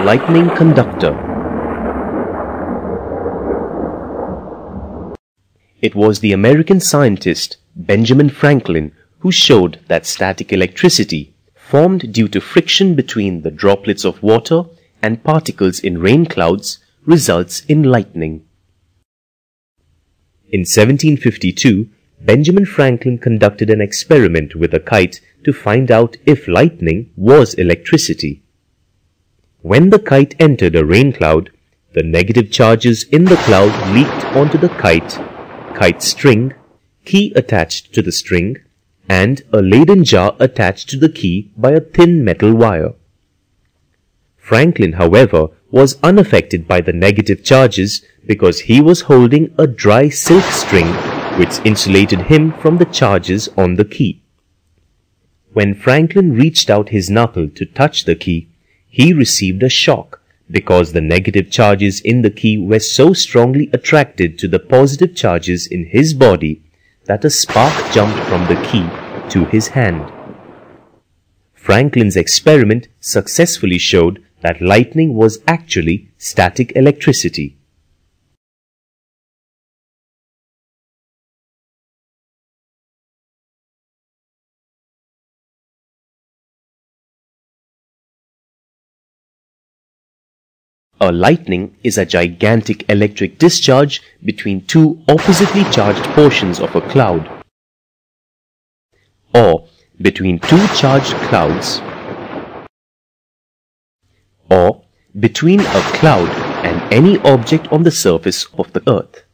lightning conductor. It was the American scientist Benjamin Franklin who showed that static electricity, formed due to friction between the droplets of water and particles in rain clouds, results in lightning. In 1752, Benjamin Franklin conducted an experiment with a kite to find out if lightning was electricity. When the kite entered a rain cloud, the negative charges in the cloud leaked onto the kite string, key attached to the string, and a Leyden jar attached to the key by a thin metal wire. Franklin, however, was unaffected by the negative charges because he was holding a dry silk string which insulated him from the charges on the key. When Franklin reached out his knuckle to touch the key, he received a shock because the negative charges in the key were so strongly attracted to the positive charges in his body that a spark jumped from the key to his hand. Franklin's experiment successfully showed that lightning was actually static electricity. A lightning is a gigantic electric discharge between two oppositely charged portions of a cloud, or between two charged clouds, or between a cloud and any object on the surface of the earth.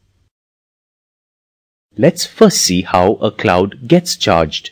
Let's first see how a cloud gets charged.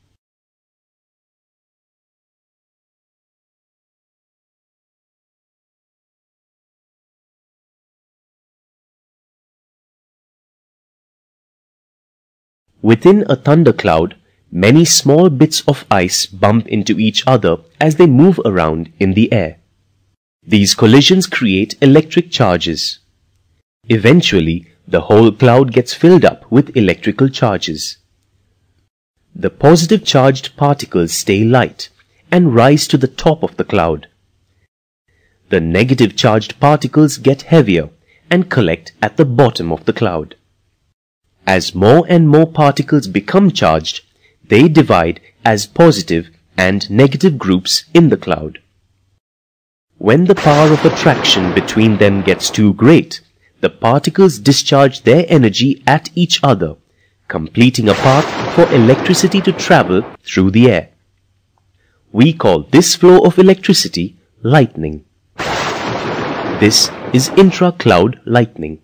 Within a thundercloud, many small bits of ice bump into each other as they move around in the air. These collisions create electric charges. Eventually, the whole cloud gets filled up with electrical charges. The positive charged particles stay light and rise to the top of the cloud. The negative charged particles get heavier and collect at the bottom of the cloud. As more and more particles become charged, they divide as positive and negative groups in the cloud. When the power of attraction between them gets too great, the particles discharge their energy at each other, completing a path for electricity to travel through the air. We call this flow of electricity lightning. This is intra-cloud lightning.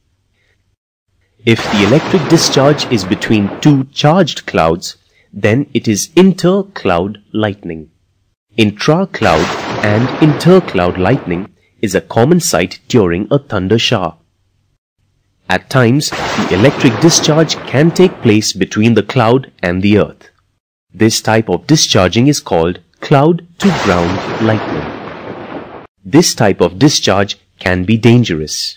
If the electric discharge is between two charged clouds, then it is inter-cloud lightning. Intra-cloud and inter-cloud lightning is a common sight during a thunder shower. At times, the electric discharge can take place between the cloud and the earth. This type of discharging is called cloud-to-ground lightning. This type of discharge can be dangerous.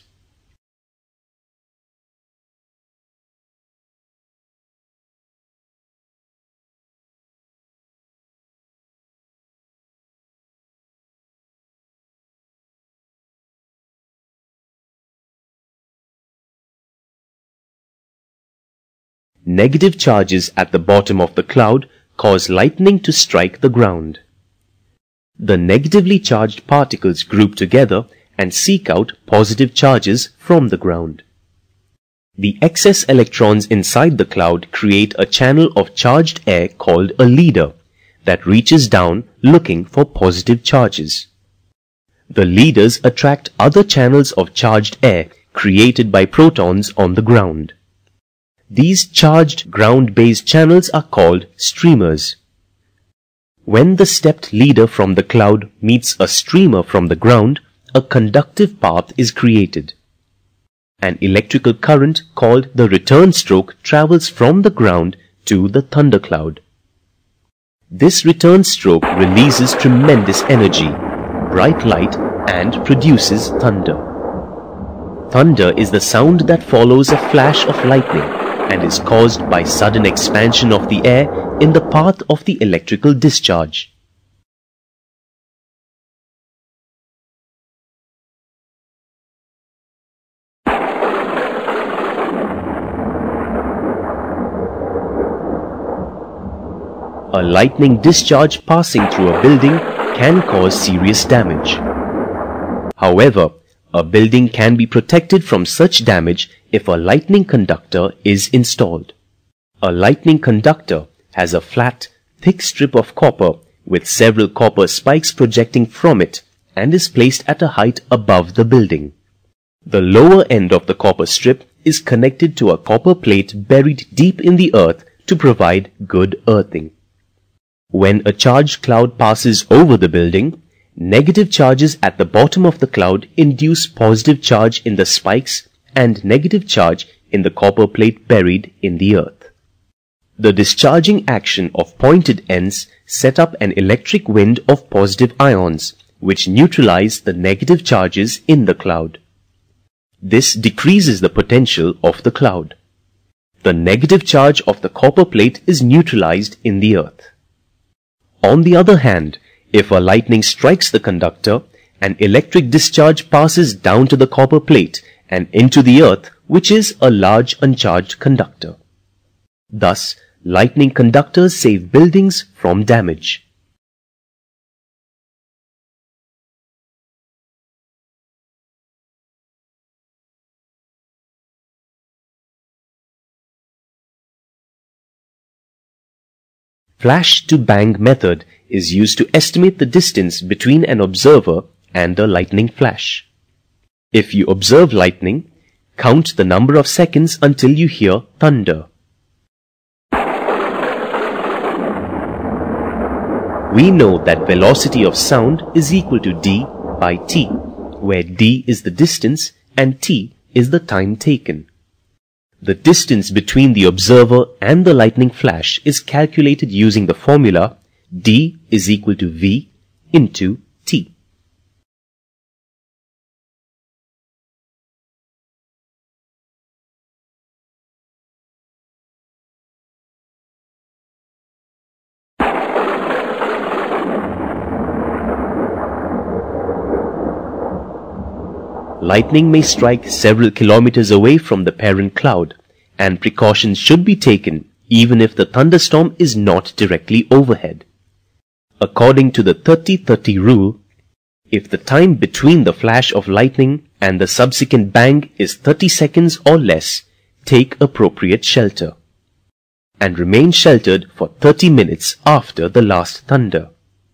Negative charges at the bottom of the cloud cause lightning to strike the ground. The negatively charged particles group together and seek out positive charges from the ground. The excess electrons inside the cloud create a channel of charged air called a leader that reaches down looking for positive charges. The leaders attract other channels of charged air created by protons on the ground. These charged ground-based channels are called streamers. When the stepped leader from the cloud meets a streamer from the ground, a conductive path is created. An electrical current called the return stroke travels from the ground to the thundercloud. This return stroke releases tremendous energy, bright light, and produces thunder. Thunder is the sound that follows a flash of lightning and is caused by sudden expansion of the air in the path of the electrical discharge. a lightning discharge passing through a building can cause serious damage. However, a building can be protected from such damage if a lightning conductor is installed. A lightning conductor has a flat, thick strip of copper with several copper spikes projecting from it and is placed at a height above the building. The lower end of the copper strip is connected to a copper plate buried deep in the earth to provide good earthing. When a charged cloud passes over the building, negative charges at the bottom of the cloud induce positive charge in the spikes and negative charge in the copper plate buried in the earth. The discharging action of pointed ends set up an electric wind of positive ions, which neutralize the negative charges in the cloud. This decreases the potential of the cloud. The negative charge of the copper plate is neutralized in the earth. On the other hand, if a lightning strikes the conductor, an electric discharge passes down to the copper plate and into the earth, which is a large uncharged conductor. Thus, lightning conductors save buildings from damage. Flash to bang method is used to estimate the distance between an observer and a lightning flash. If you observe lightning, count the number of seconds until you hear thunder. We know that velocity of sound is equal to d by t, where d is the distance and t is the time taken. The distance between the observer and the lightning flash is calculated using the formula d is equal to v into t. Lightning may strike several kilometers away from the parent cloud, and precautions should be taken even if the thunderstorm is not directly overhead. According to the 30-30 rule, if the time between the flash of lightning and the subsequent bang is 30 seconds or less, take appropriate shelter, and remain sheltered for 30 minutes after the last thunder.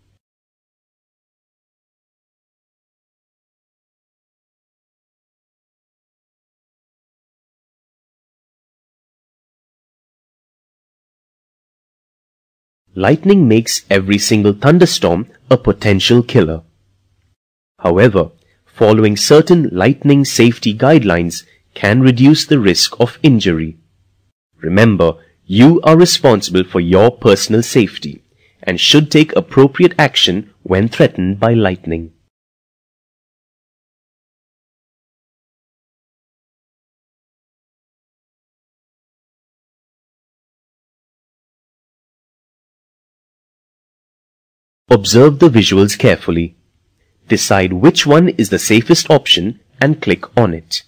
Lightning makes every single thunderstorm a potential killer. However, following certain lightning safety guidelines can reduce the risk of injury. Remember, you are responsible for your personal safety and should take appropriate action when threatened by lightning. Observe the visuals carefully. Decide which one is the safest option and click on it.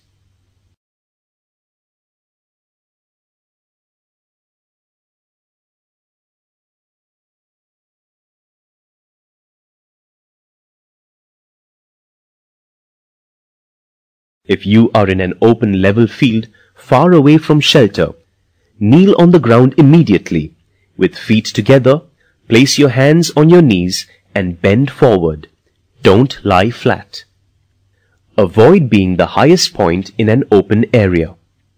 If you are in an open level field far away from shelter, kneel on the ground immediately. With feet together, place your hands on your knees and bend forward. Don't lie flat. Avoid being the highest point in an open area.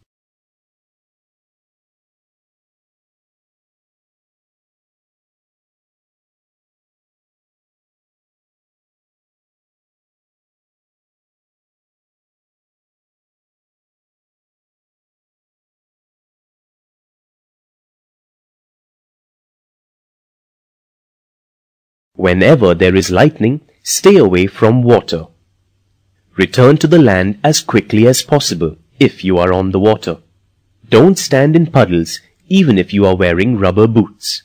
Whenever there is lightning, stay away from water. Return to the land as quickly as possible if you are on the water. Don't stand in puddles even if you are wearing rubber boots.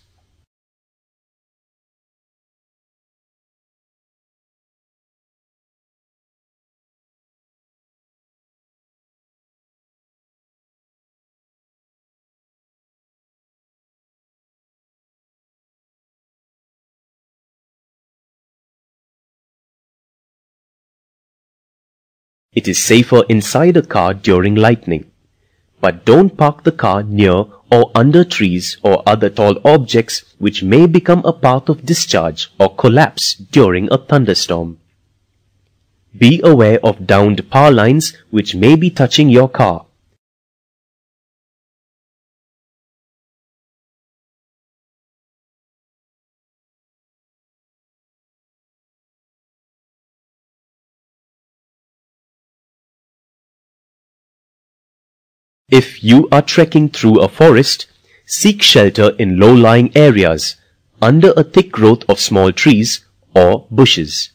It is safer inside a car during lightning. But don't park the car near or under trees or other tall objects which may become a path of discharge or collapse during a thunderstorm. Be aware of downed power lines which may be touching your car. If you are trekking through a forest, seek shelter in low-lying areas, under a thick growth of small trees or bushes.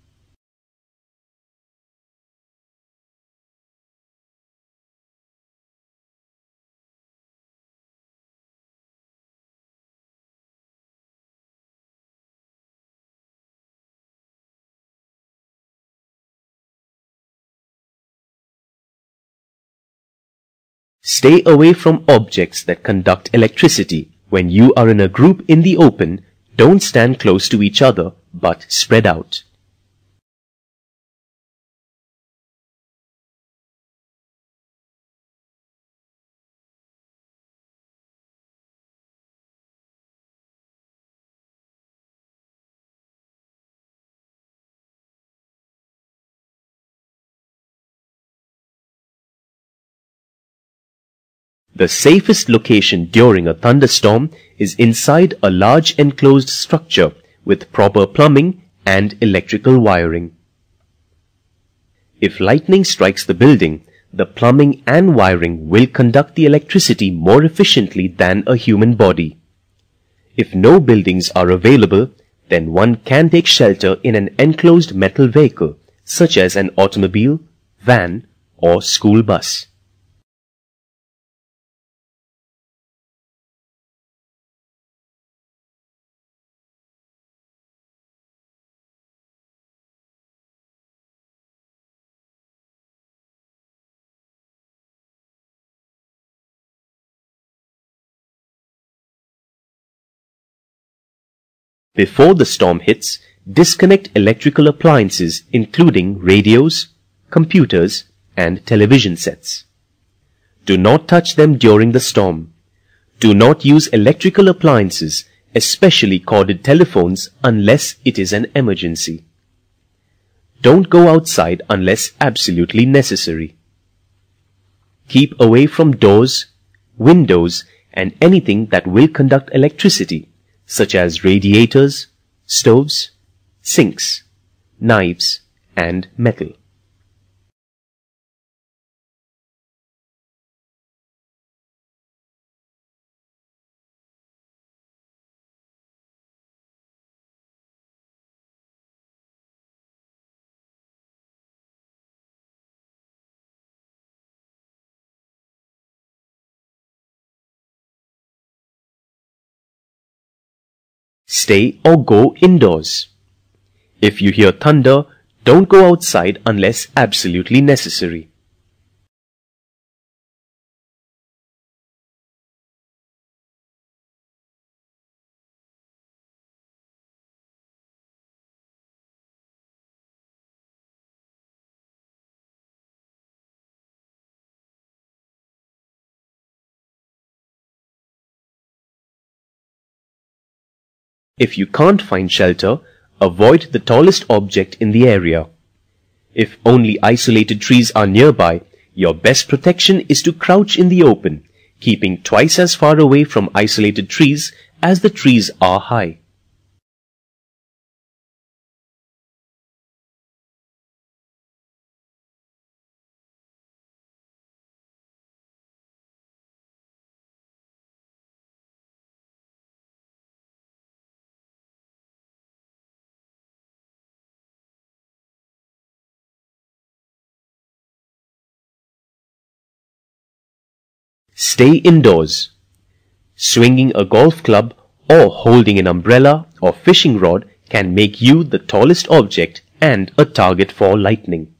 Stay away from objects that conduct electricity. When you are in a group in the open, don't stand close to each other, but spread out. The safest location during a thunderstorm is inside a large enclosed structure with proper plumbing and electrical wiring. If lightning strikes the building, the plumbing and wiring will conduct the electricity more efficiently than a human body. If no buildings are available, then one can take shelter in an enclosed metal vehicle, such as an automobile, van, or school bus. Before the storm hits, disconnect electrical appliances including radios, computers, and television sets. Do not touch them during the storm. Do not use electrical appliances, especially corded telephones, unless it is an emergency. Don't go outside unless absolutely necessary. Keep away from doors, windows, and anything that will conduct electricity, such as radiators, stoves, sinks, knives, and metal. Stay or go indoors. If you hear thunder, don't go outside unless absolutely necessary. If you can't find shelter, avoid the tallest object in the area. If only isolated trees are nearby, your best protection is to crouch in the open, keeping twice as far away from isolated trees as the trees are high. Stay indoors. Swinging a golf club or holding an umbrella or fishing rod can make you the tallest object and a target for lightning.